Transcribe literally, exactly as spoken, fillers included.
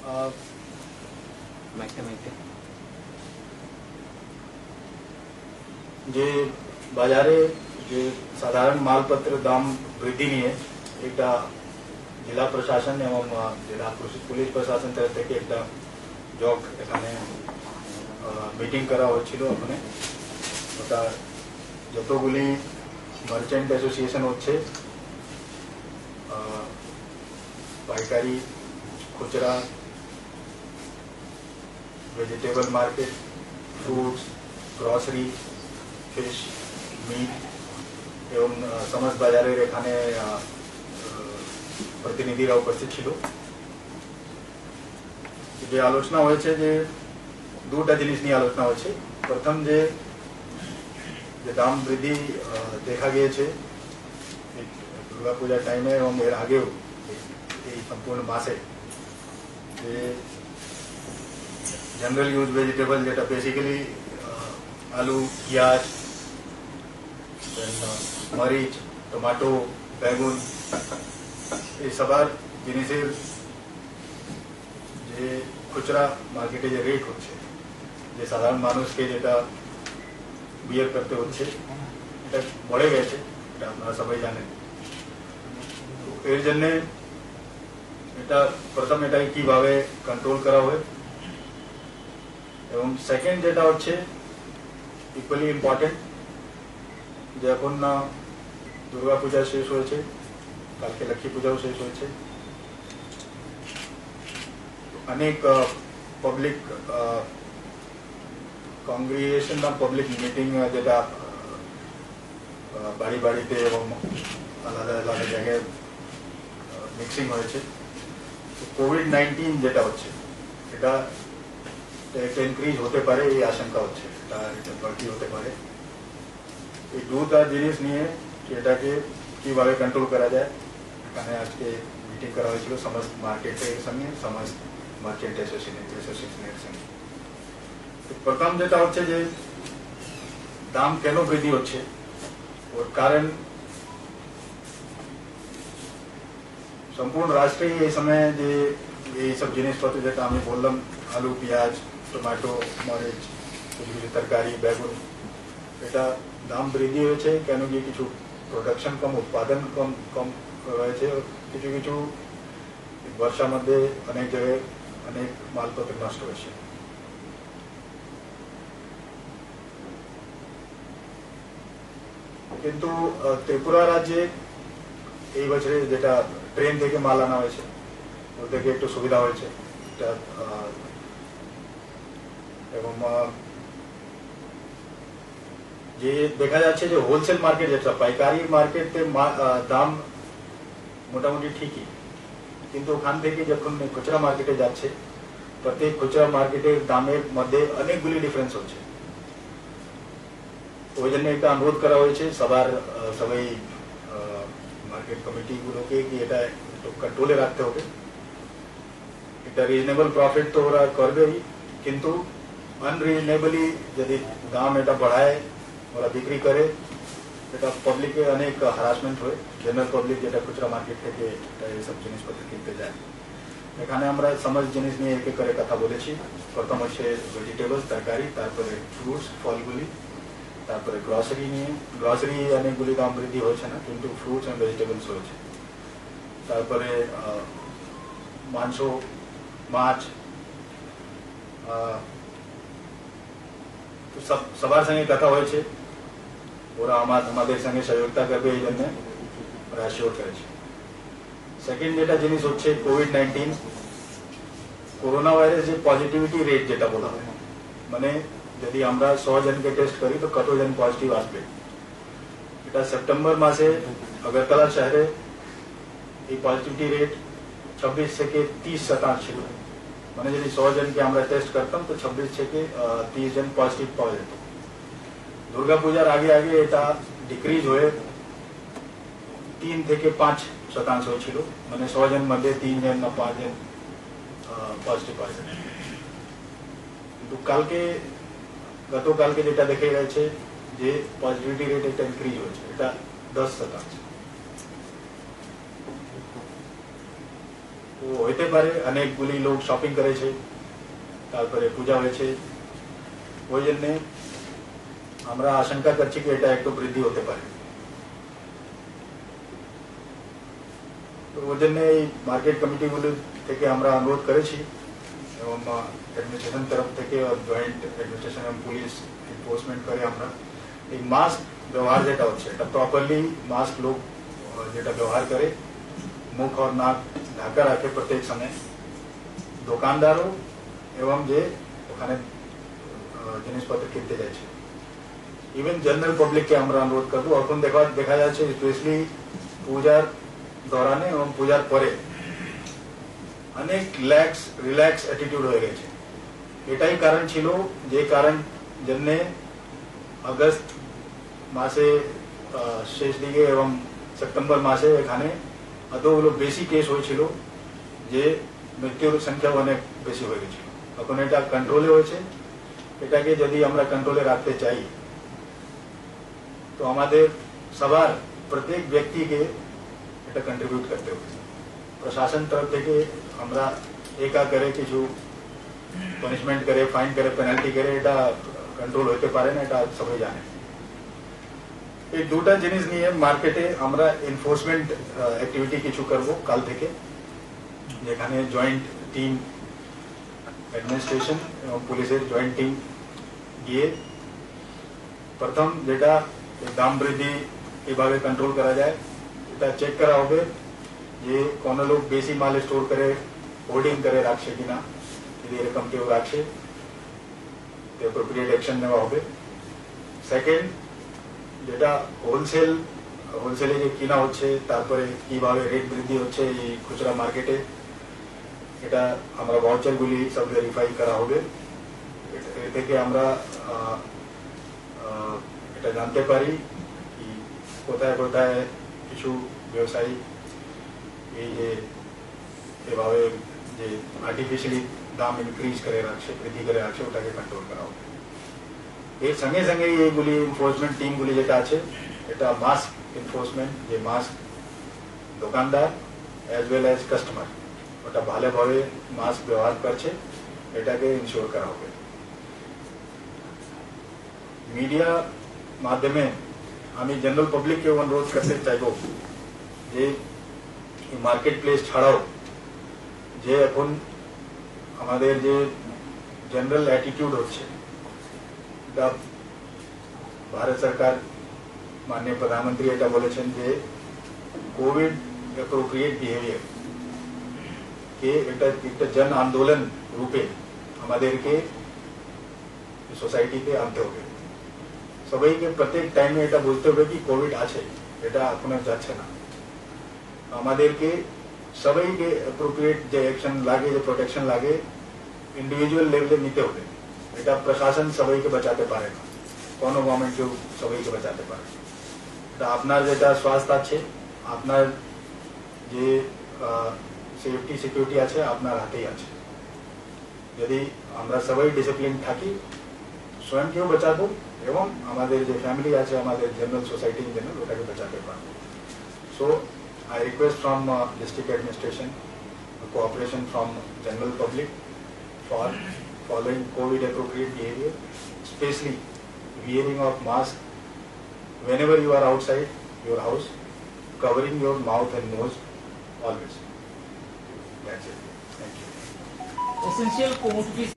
जे बाजारे जे साधारण मालपत्र दाम वृद्धि नहीं एक जिला प्रशासन एवं जिला पुलिस प्रशासन तरफ থেকে একটা জগ এখানে মিটিং করা হচ্ছিল ওখানে ওটা যতগুলি মার্চেন্ট অ্যাসোসিয়েশন হচ্ছে পাইকারি খুচরা vegetable market fruits grocery fish meat एवं समस्त बाजारे एखाने प्रतिनिधिरा उपस्थित छिलो जे आलोचना होयेछे जे दुटा जिनिसनी आलोचना होयेछे प्रथम जे जे दाम वृद्धि देखा गयेछे दुर्गा पूजा टाइमे एवं एर आगेओ संपूर्ण मासे जे जनरल यूज वेजिटेबल जेटा बेसिकली आलू प्याज मरीच टमाटो बैगुन ये सबार जिनिसेर जे खुचरा मार्केटे जे रेट होच्छे जे साधारण मानुष के जेटा बियर करते होच्छे এটা बढ़े গেছে এটা আপনারা সবাই জানেন তো এর জন্য এটা প্রথম এটা কিভাবে কন্ট্রোল করা হয় এবং সেকেন্ড যেটা হচ্ছে ইকুয়ালি ইম্পর্টেন্ট যে এখন না দুর্গা পূজা শেষ হয়েছে কালকে লক্ষ্মী পূজাও শেষ হয়েছে অনেক পাবলিক কংগ্রিগেশন বা পাবলিক মিটিং যেটা বাড়ি বাড়িতে এবং আলাদা আলাদা জায়গায় মিক্সিং হয়েছে কোভিড নাইনটিন যেটা হচ্ছে এটা একটা ইনক্রিজ হতে পারে এই আশঙ্কা হচ্ছে এটা এটা বাড়তি হতে পারে এই দুটা জিনিস নিয়ে এটাকে কিভাবে কন্ট্রোল করা যায় এখানে আজকে মিটিং করা হয়েছিল সমস্ত মার্কেটের সঙ্গে সমস্ত মার্চেন্ট অ্যাসোসিয়েশনের সঙ্গে তো প্রথম যেটা হচ্ছে যে দাম কেন বৃদ্ধি হচ্ছে ওর কারণ সম্পূর্ণ রাষ্ট্রে এই সময় যে এই সব জিনিসপত্র যেটা আমি বললাম আলু পেঁয়াজ टमाटो मरीच तरकारी बैगुन এটা দাম বৃদ্ধি হয়েছে কেন কি কিছু প্রোডাকশন কম উৎপাদন কম কম হয়েছে কিছু কিছু বর্ষার মধ্যে অনেক জায়গায় অনেক মালপত্র নষ্ট হয়েছে কিন্তু ত্রিপুরা রাজ্যে এই বছরে যেটা ট্রেন থেকে মাল আনা হয়েছে ওর থেকে একটু সুবিধা হয়েছে এটা এবং যে দেখা যাচ্ছে যে হোলসেল মার্কেট যেটা পাইকারি মার্কেটে দাম মোটামুটি ঠিকই কিন্তু ওখান থেকে যখন খুচরা মার্কেটে যাচ্ছে প্রত্যেক খুচরা মার্কেটের দামের মধ্যে অনেকগুলি ডিফারেন্স হচ্ছে ওই জন্য একটা অনুরোধ করা হয়েছে সবার সবাই মার্কেট কমিটিগুলোকে কি এটা একটু কন্ট্রোলে রাখতে হবে এটা রিজনেবল প্রফিট তো ওরা করবেই কিন্তু अनरिजनेबली यदि दाम এটা बढ़ाए ওরা বিক্রি করে এটা পাবলিকে অনেক হ্যারাসমেন্ট হয় জেনারেল পাবলিক যেটা খুচরা মার্কেট থেকে এই সব জিনিসপত্র কিনতে যায় এখানে আমরা সমস্ত জিনিস নিয়ে এক এক করে কথা বলেছি প্রথম হচ্ছে ভেজিটেবলস তরকারি তারপরে ফ্রুটস ফলগুলি তারপরে গ্রসারি নিয়ে গ্রসারি অনেকগুলি দাম বৃদ্ধি হয়েছে না কিন্তু ফ্রুটস এন্ড ভেজিটেবলস হয়েছে তারপরে মাংস মাছ सब सबार संगे कथा होयेछे ओरा आमादेर संगे सहयोगिता करबे এই জন্য ওরা অ্যাসিওর করেছে সেকেন্ড যেটা জিনিস হচ্ছে কোভিড নাইনটিন করোনা ভাইরাস যে পজিটিভিটি রেট যেটা বলা হয় মানে যদি আমরা सौ জনকে টেস্ট করি তো কতজন পজিটিভ আসবে এটা সেপ্টেম্বর মাসে আগরতলা শহরে এই পজিটিভিটি রেট छब्बीस থেকে तीस শতাংশ ছিল মানে যদি सौ জনকে আমরা টেস্ট করতাম তো छब्बीस থেকে तीस জন পজিটিভ পাওয়া যেত দুর্গা পূজার আগে আগে এটা ডিক্রিজ হয়ে तीन থেকে पाँच শতাংশ ছিল মানে सौ জন মধ্যে तीन জন না पाँच জন পজিটিভ পাওয়া যেত কিন্তু কালকে গতকালকে যেটা দেখে গেছে যে পজিটিভিটি রেট একটা ইনক্রিজ হয়েছে এটা दस শতাংশ তো হইতে পারে অনেকগুলি লোক শপিং করেছে, তারপরে পূজা হয়েছে, ওই জন্য আমরা আশঙ্কা করছি যে এটা একটু বৃদ্ধি হতে পারে। তো ওই জন্য এই মার্কেট কমিটিগুলো থেকে আমরা অনুরোধ করেছি এবং অ্যাডমিনিস্ট্রেশন তরফ থেকে জয়েন্ট অ্যাডমিনিস্ট্রেশন এবং পুলিশ এনফোর্সমেন্ট করে আমরা এই মাস্ক ব্যবহার যেটা হচ্ছে এটা প্রপারলি মাস্ক লোক যেটা ব্যবহার করে, মুখ और नाक ঢাকা রাখে প্রত্যেক সময়, দোকানদারও এবং যে ওখানে জিনিসপত্র কিনতে যাচ্ছে, ইভেন জেনারেল পাবলিককে আমরা অনুরোধ করবো। এখন দেখা দেখা যাচ্ছে স্পেশালি পূজার দৌরানে এবং পূজার পরে অনেক রিল্যাক্স রিল্যাক্স অ্যাটিটিউড হয়ে গেছে। এটাই কারণ ছিল যে কারণ জন্য আগস্ট মাসে শেষ দিকে এবং সেপ্টেম্বর মাসে এখানে এতগুলো বেশি কেস হয়েছিল যে মৃত্যুর সংখ্যা অনেক বেশি হয়ে গেছিল। এখন এটা কন্ট্রোলে হয়েছে। এটাকে যদি আমরা কন্ট্রোলে রাখতে চাই তো আমাদের সবার প্রত্যেক ব্যক্তিকে এটা কন্ট্রিবিউট করতে হবে। প্রশাসন তরফ থেকে আমরা একা করে কিছু পানিশমেন্ট করে, ফাইন করে, পেনাল্টি করে এটা কন্ট্রোল হইতে পারে না, এটা সবাই জানে। এই দুটা জিনিস নিয়ে মার্কেটে আমরা এনফোর্সমেন্ট অ্যাক্টিভিটি কিছু করব কাল থেকে, যেখানে জয়েন্ট টিম অ্যাডমিনিস্ট্রেশন এবং পুলিশের জয়েন্ট টিম গিয়ে প্রথম যেটা দাম বৃদ্ধি কিভাবে কন্ট্রোল করা যায় এটা চেক করা হবে, যে কোন লোক বেশি মাল স্টোর করে হোর্ডিং করে রাখছে কিনা, যদি এরকম কেউ রাখছে তো অ্যাপ্রোপ্রিয়েট অ্যাকশন নেওয়া হবে। সেকেন্ড যেটা হোলসেল হোলসেলে যে কিনা হচ্ছে, তারপরে কিভাবে রেট বৃদ্ধি হচ্ছে এই খুচরা মার্কেটে, এটা আমরা ভাউচারগুলি সব ভেরিফাই করা হবে। এ থেকে আমরা এটা জানতে পারি কি কোথায় কোথায় কিছু ব্যবসায়ী এই যে এভাবে যে আর্টিফিশিয়ালি দাম ইনক্রিজ করে রাখছে, বৃদ্ধি করে রাখছে, ওটাকে কন্ট্রোল করা হবে। এর সঙ্গে সঙ্গে এইগুলি এনফোর্সমেন্ট টিমগুলি যেটা আছে এটা মাস্ক এনফোর্সমেন্ট, যে মাস্ক দোকানদার অ্যাজ ওয়েল অ্যাজ কাস্টমার ওটা ভালোভাবে মাস্ক ব্যবহার করছে এটাকে ইনশিওর করা হবে। মিডিয়া মাধ্যমে আমি জেনারেল পাবলিককে অনুরোধ করতে চাইব যে মার্কেট প্লেস ছাড়াও যে এখন আমাদের যে জেনারেল অ্যাটিটিউড হচ্ছে, भारत सरकार माननीय प्रधानमंत्री এটা বলেছেন যে কোভিড অ্যাপ্রোপ্রিয়েট বিহেভিয়ার কে এটা একটা জন আন্দোলন রূপে আমাদেরকে সোসাইটিতে আনতে হবে। সবাইকে প্রত্যেক টাইমে এটা বুঝতে হবে কি কোভিড আছে, এটা এখনো যাচ্ছে না। আমাদেরকে সবাইকে অ্যাপ্রোপ্রিয়েট যে অ্যাকশন লাগে, যে প্রোটেকশন লাগে ইন্ডিভিজুয়াল লেভেলে নিতে হবে। এটা প্রশাসন সবাইকে বাঁচাতে পারে না, কোনো গভর্নমেন্ট কেউ সবাইকে বাঁচাতে পারে। এটা আপনার যেটা স্বাস্থ্য আছে, আপনার যে সেফটি সিকিউরিটি আছে আপনার হাতেই আছে। যদি আমরা সবাই ডিসিপ্লিন থাকি স্বয়ংকেও বাঁচাবো এবং আমাদের যে ফ্যামিলি আছে, আমাদের জেনারেল সোসাইটি ইন জেনারেল ওটাকে বাঁচাতে পারবো। So I request from district administration, cooperation from general public for following COVID appropriate behavior, especially wearing of mask whenever you are outside your house, covering your mouth and nose always. That's it. Thank you. Essential commodities